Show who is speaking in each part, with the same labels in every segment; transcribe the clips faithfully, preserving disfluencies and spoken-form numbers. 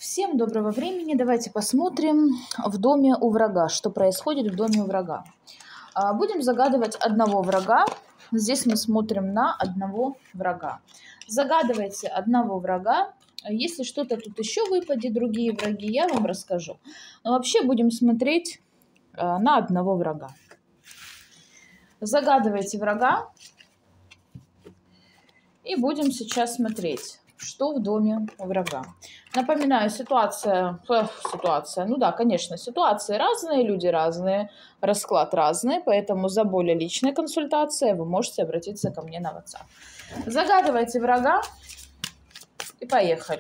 Speaker 1: Всем доброго времени. Давайте посмотрим в доме у врага, что происходит в доме у врага. Будем загадывать одного врага. Здесь мы смотрим на одного врага. Загадывайте одного врага. Если что-то тут еще выпадет, другие враги, я вам расскажу. Но вообще будем смотреть на одного врага. Загадывайте врага. И будем сейчас смотреть, что в доме у врага. Напоминаю, ситуация, ситуация, ну да, конечно, ситуации разные, люди разные, расклад разный, поэтому за более личной консультацией вы можете обратиться ко мне на WhatsApp. Загадывайте врага и поехали.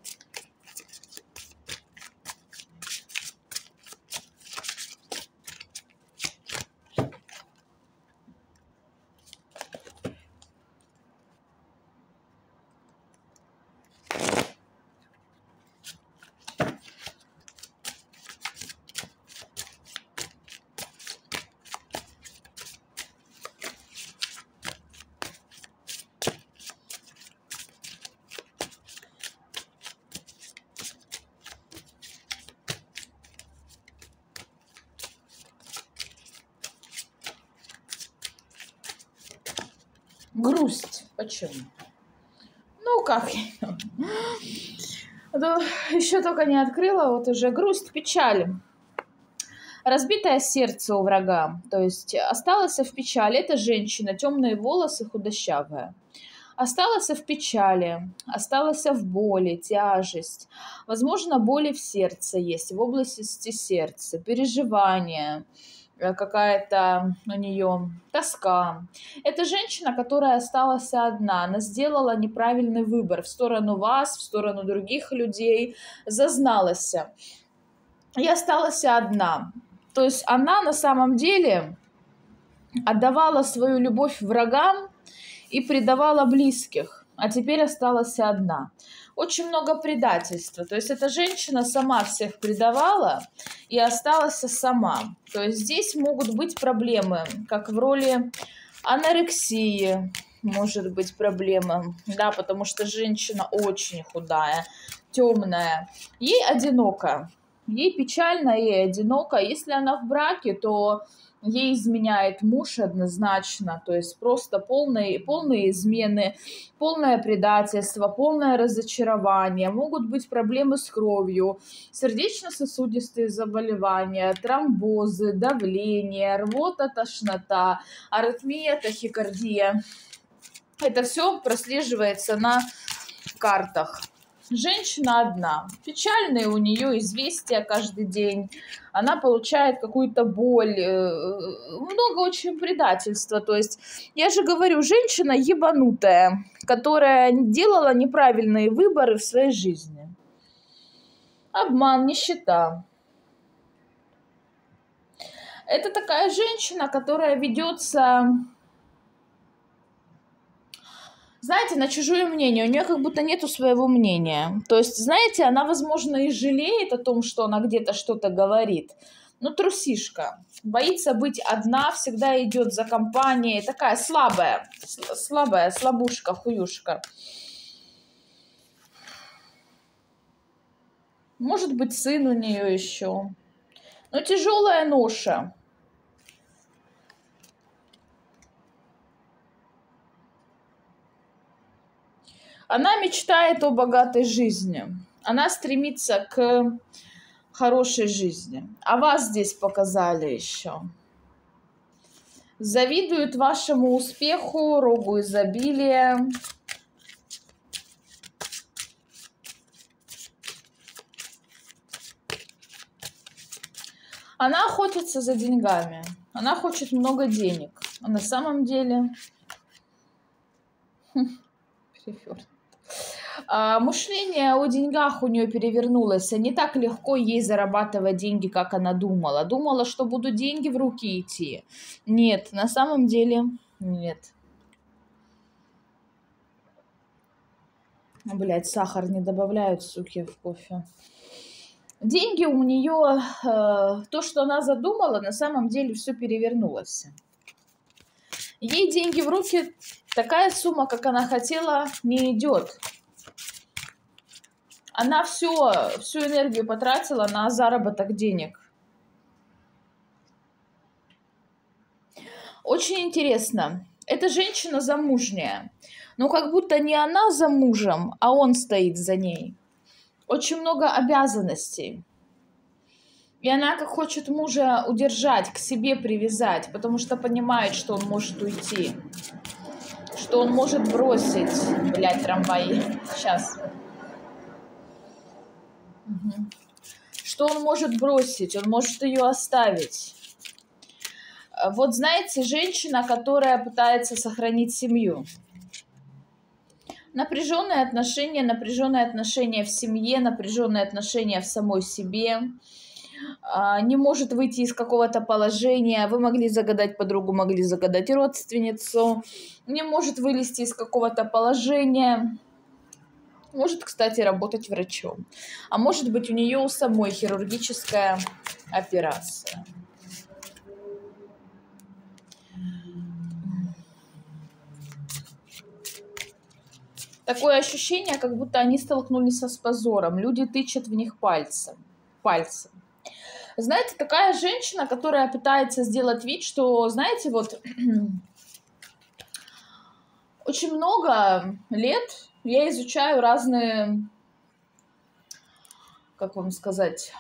Speaker 1: Грусть. Почему? Ну, как? Еще только не открыла, вот уже грусть, печаль. Разбитое сердце у врага. То есть осталась в печали. Это женщина, темные волосы, худощавая. Осталась в печали, осталась в боли, тяжесть. Возможно, боли в сердце есть, в области сердца, переживания. Какая-то у нее тоска. Это женщина, которая осталась одна. Она сделала неправильный выбор в сторону вас, в сторону других людей. Зазналась. И осталась одна. То есть она на самом деле отдавала свою любовь врагам и предавала близких. А теперь осталась одна. Очень много предательства. То есть эта женщина сама всех предавала и осталась сама. То есть здесь могут быть проблемы, как в роли анорексии может быть проблема. Да, потому что женщина очень худая, темная. Ей одиноко. Ей печально, ей одиноко. Если она в браке, то ей изменяет муж однозначно, то есть просто полные, полные измены, полное предательство, полное разочарование. Могут быть проблемы с кровью, сердечно-сосудистые заболевания, тромбозы, давление, рвота, тошнота, аритмия, тахикардия. Это все прослеживается на картах. Женщина одна. Печальные у нее известия каждый день. Она получает какую-то боль. Много очень предательства. То есть, я же говорю, женщина ебанутая, которая делала неправильные выборы в своей жизни. Обман, нищета. Это такая женщина, которая ведется... Знаете, на чужое мнение, у нее как будто нету своего мнения. То есть, знаете, она, возможно, и жалеет о том, что она где-то что-то говорит. Но трусишка. Боится быть одна, всегда идет за компанией. Такая слабая, слабая, слабушка, хуюшка. Может быть, сын у нее еще. Но тяжелая ноша. Она мечтает о богатой жизни. Она стремится к хорошей жизни. А вас здесь показали еще. Завидуют вашему успеху, рогу изобилия. Она охотится за деньгами. Она хочет много денег. А на самом деле... Перевернут. А, мышление о деньгах у нее перевернулось. Не так легко ей зарабатывать деньги, как она думала. Думала, что будут деньги в руки идти. Нет, на самом деле нет. Блять, сахар не добавляют, суки, в кофе. Деньги у нее, э, то, что она задумала, на самом деле все перевернулось. Ей деньги в руки, такая сумма, как она хотела, не идет. Она все, всю энергию потратила на заработок денег. Очень интересно. Эта женщина замужняя. Но как будто не она за мужем, а он стоит за ней. Очень много обязанностей. И она как хочет мужа удержать, к себе привязать, потому что понимает, что он может уйти. Что он может бросить. Блядь, трамваи. Сейчас. Угу. Что он может бросить, он может ее оставить. Вот знаете, женщина, которая пытается сохранить семью. Напряженные отношения, напряженные отношения в семье, напряженные отношения в самой себе. Не может выйти из какого-то положения. Вы могли загадать подругу, могли загадать родственницу. Не может вылезти из какого-то положения. Может, кстати, работать врачом. А может быть, у нее у самой хирургическая операция. Такое ощущение, как будто они столкнулись с позором. Люди тычут в них пальцем. пальцем. Знаете, такая женщина, которая пытается сделать вид, что, знаете, вот очень много лет я изучаю разные, как вам сказать,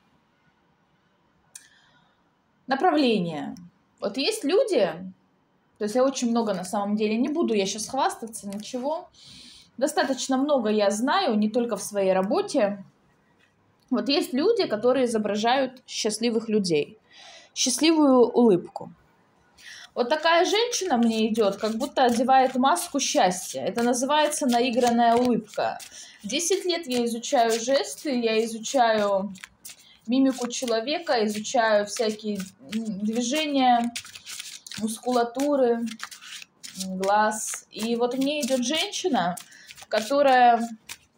Speaker 1: направления. Вот есть люди, то есть я очень много на самом деле, не буду я сейчас хвастаться, ничего. Достаточно много я знаю, не только в своей работе. Вот есть люди, которые изображают счастливых людей, счастливую улыбку. Вот такая женщина мне идет, как будто одевает маску счастья. Это называется наигранная улыбка. Десять лет я изучаю жесты, я изучаю мимику человека, изучаю всякие движения, мускулатуры, глаз. И вот мне идет женщина, которая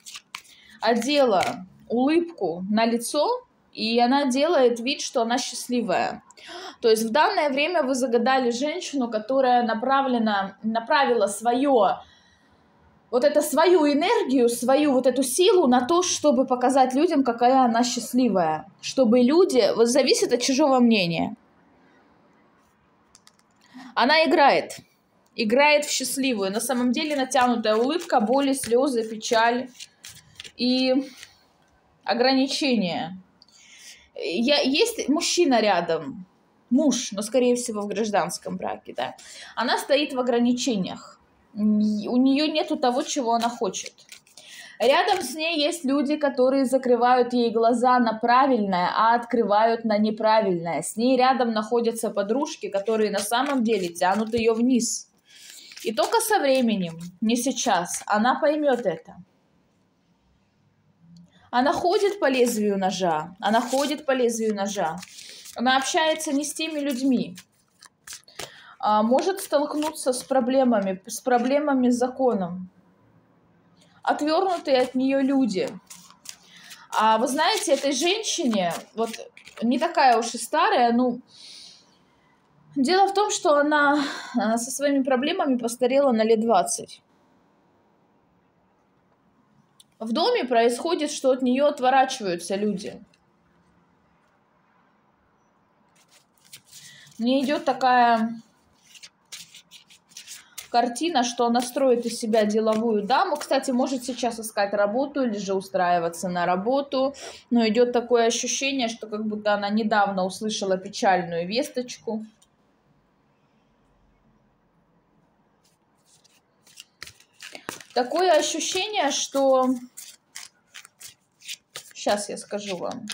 Speaker 1: одела улыбку на лицо, и она делает вид, что она счастливая. То есть в данное время вы загадали женщину, которая направлена, направила свое, вот это свою энергию, свою вот эту силу на то, чтобы показать людям, какая она счастливая. Чтобы люди, вот зависит от чужого мнения. Она играет. Играет в счастливую. На самом деле натянутая улыбка, боли, слезы, печаль и ограничения. Я, есть мужчина рядом, муж, но, скорее всего, в гражданском браке, да. Она стоит в ограничениях. У нее нету того, чего она хочет. Рядом с ней есть люди, которые закрывают ей глаза на правильное, а открывают на неправильное. С ней рядом находятся подружки, которые на самом деле тянут ее вниз. И только со временем, не сейчас, она поймет это. Она ходит по лезвию ножа, она ходит по лезвию ножа. Она общается не с теми людьми. А может столкнуться с проблемами, с проблемами с законом. Отвернутые от нее люди. А вы знаете, этой женщине, вот не такая уж и старая, ну, дело в том, что она со своими проблемами постарела на лет двадцать. В доме происходит, что от нее отворачиваются люди. Мне идет такая картина, что она строит из себя деловую даму. Кстати, может сейчас искать работу или же устраиваться на работу. Но идет такое ощущение, что как будто она недавно услышала печальную весточку. Такое ощущение, что... Сейчас я скажу вам.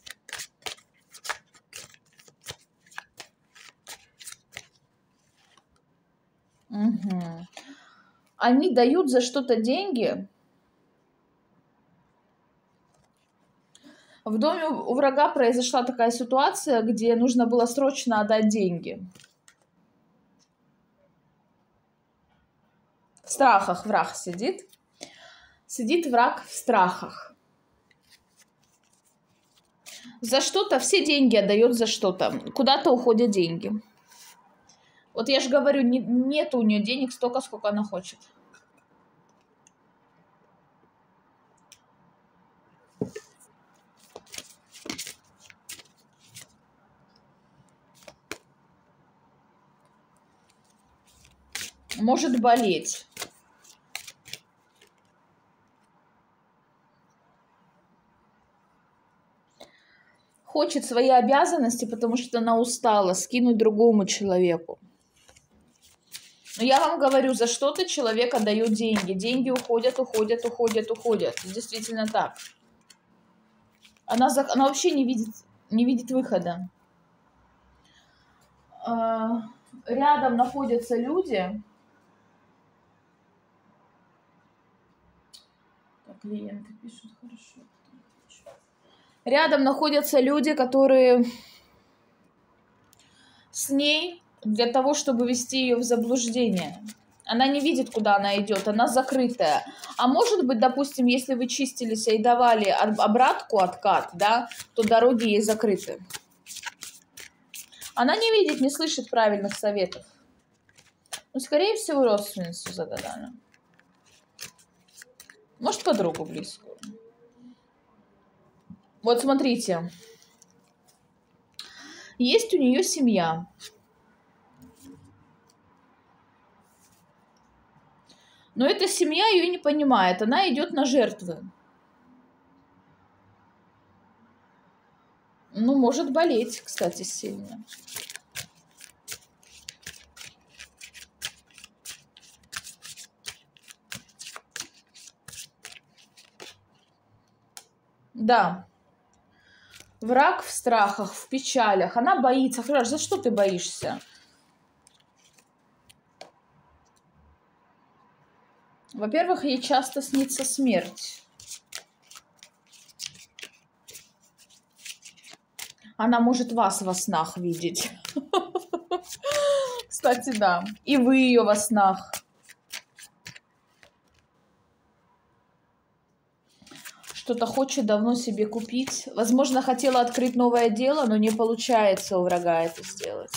Speaker 1: Угу. Они дают за что-то деньги. В доме у врага произошла такая ситуация, где нужно было срочно отдать деньги. В страхах враг сидит. Сидит враг в страхах. За что-то, все деньги отдает за что-то. Куда-то уходят деньги. Вот я же говорю, не, нет у нее денег столько, сколько она хочет. Может болеть. Хочет свои обязанности, потому что она устала, скинуть другому человеку. Но я вам говорю, за что-то человек отдает деньги. Деньги уходят, уходят, уходят, уходят. Действительно так. Она, она вообще не видит, не видит выхода. Рядом находятся люди. Так, клиенты пишут, хорошо. Рядом находятся люди, которые с ней для того, чтобы ввести ее в заблуждение. Она не видит, куда она идет, она закрытая. А может быть, допустим, если вы чистились и давали обратку, откат, да, то дороги ей закрыты. Она не видит, не слышит правильных советов. Ну, скорее всего, родственницу загадали. Может, подругу близкую. Вот смотрите. Есть у нее семья. Но эта семья ее не понимает. Она идет на жертвы. Ну, может болеть, кстати, сильно. Да. Враг в страхах, в печалях. Она боится. За что ты боишься? Во-первых, ей часто снится смерть. Она может вас во снах видеть. Кстати, да. И вы ее во снах. Что-то хочет давно себе купить. Возможно, хотела открыть новое дело, но не получается у врага это сделать.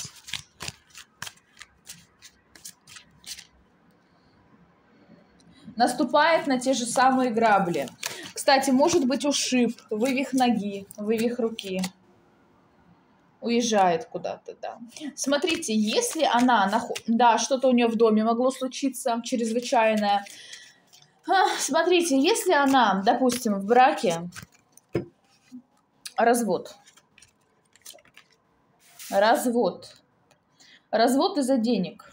Speaker 1: Наступает на те же самые грабли. Кстати, может быть ушиб, вывих ноги, вывих руки. Уезжает куда-то, да. Смотрите, если она... Наход... Да, что-то у нее в доме могло случиться, чрезвычайное. А, смотрите, если она, допустим, в браке, развод. Развод. Развод из-за денег.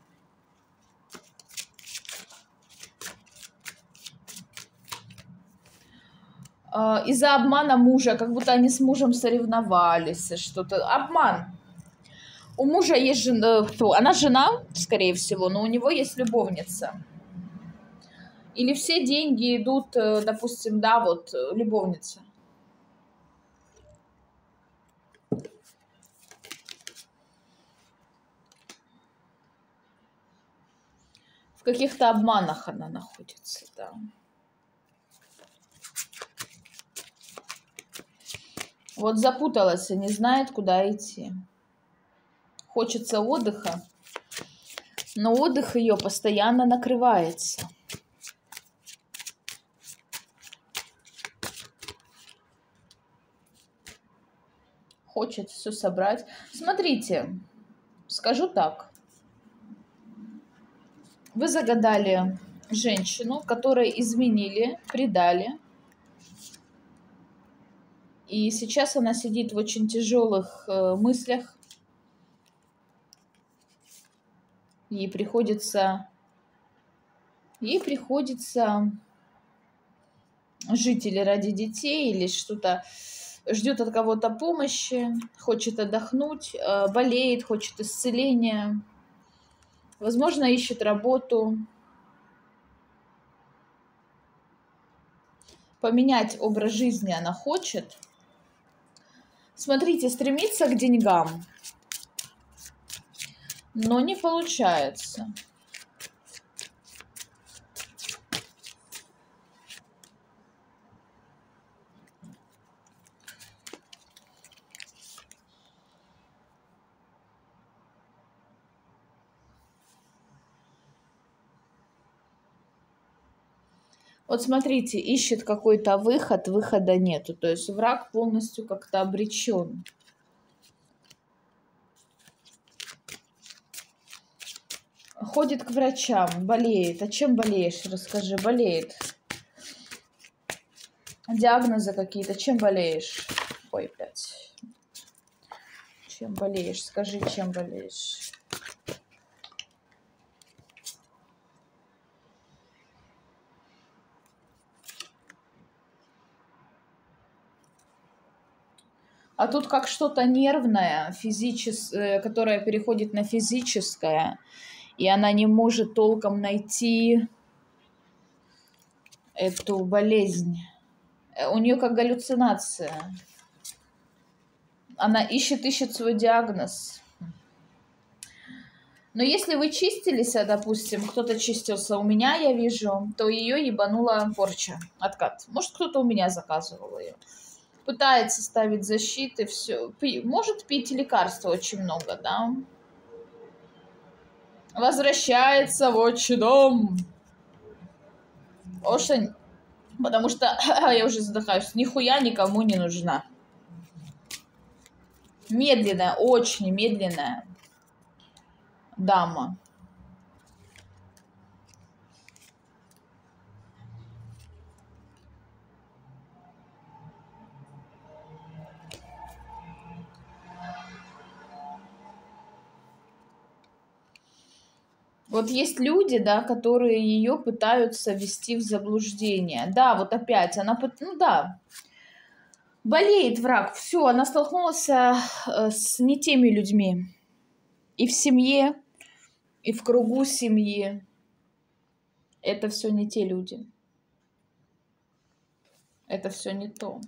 Speaker 1: Из-за обмана мужа, как будто они с мужем соревновались, что-то. Обман. У мужа есть жена, она жена, скорее всего, но у него есть любовница. Или все деньги идут, допустим, да, вот, любовница. В каких-то обманах она находится, да. Вот запуталась и не знает, куда идти. Хочется отдыха, но отдых ее постоянно накрывается. Хочет все собрать. Смотрите, скажу так. Вы загадали женщину, которой изменили, предали. И сейчас она сидит в очень тяжелых э, мыслях. Ей приходится, ей приходится жить или ради детей, или что-то, ждет от кого-то помощи, хочет отдохнуть, э, болеет, хочет исцеления. Возможно, ищет работу. Поменять образ жизни она хочет. Смотрите, стремится к деньгам, но не получается. Вот смотрите, ищет какой-то выход, выхода нету. То есть враг полностью как-то обречен. Ходит к врачам, болеет. А чем болеешь? Расскажи. Болеет. Диагнозы какие-то. Чем болеешь? Ой, блядь. Чем болеешь? Скажи, чем болеешь? А тут как что-то нервное, физическое, которое переходит на физическое, и она не может толком найти эту болезнь. У нее как галлюцинация. Она ищет, ищет свой диагноз. Но если вы чистились, а, допустим, кто-то чистился у меня, я вижу, то ее ебанула порча, откат. Может, кто-то у меня заказывал ее. Пытается ставить защиты, все. Может пить лекарства очень много, да. Возвращается в отчий дом. Очень, потому что я уже задыхаюсь, нихуя никому не нужна. Медленная, очень медленная дама. Вот есть люди, да, которые ее пытаются ввести в заблуждение. Да, вот опять, она, ну да, болеет враг, все, она столкнулась с не теми людьми. И в семье, и в кругу семьи. Это все не те люди. Это все не то.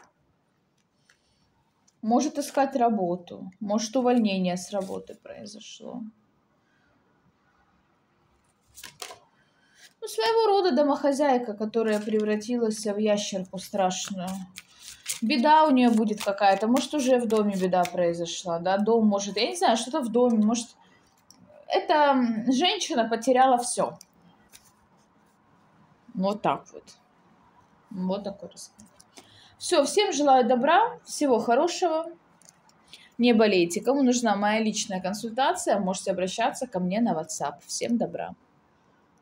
Speaker 1: Может искать работу, может увольнение с работы произошло. Ну, своего рода домохозяйка, которая превратилась в ящерку страшную. Беда у нее будет какая-то. Может, уже в доме беда произошла, да? Дом может... Я не знаю, что-то в доме. Может, эта женщина потеряла все. Вот так вот. Вот такой расклад. Все, всем желаю добра, всего хорошего. Не болейте. Кому нужна моя личная консультация, можете обращаться ко мне на WhatsApp. Всем добра.